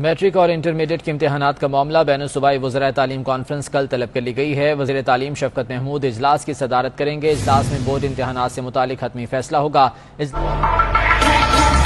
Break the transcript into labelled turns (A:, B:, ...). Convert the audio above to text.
A: Matric और intermediate के इम्तिहानात का मामला बैन सूबाई वज़राए तालीम कॉन्फ्रेंस कल तलब कर ली गई है। वज़ीर तालीम शफकत महमूद इजलास की सदारत करेंगे। इजलास में बोर्ड इम्तिहानात से मुतालिक हतमी फैसला होगा।